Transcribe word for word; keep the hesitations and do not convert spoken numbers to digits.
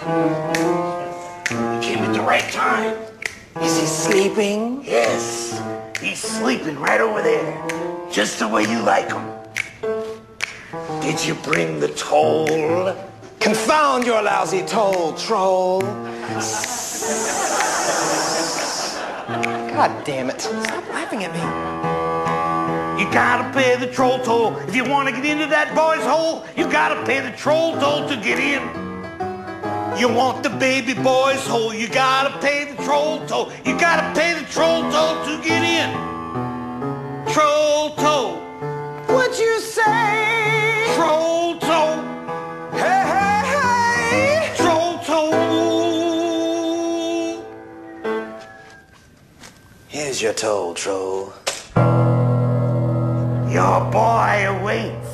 You came at the right time. Is he sleeping? Yes, he's sleeping right over there, just the way you like him. Did you bring the toll? Confound your lousy toll, troll. God damn it. Stop laughing at me. You gotta pay the troll toll. If you want to get into that boy's hole, you gotta pay the troll toll to get in. You want the baby boy's hole, you gotta pay the troll toll. You gotta pay the troll toll to get in. Troll toll. What'd you say? Troll toll. Hey, hey, hey! Troll toll. Here's your toll, troll. Your boy awaits.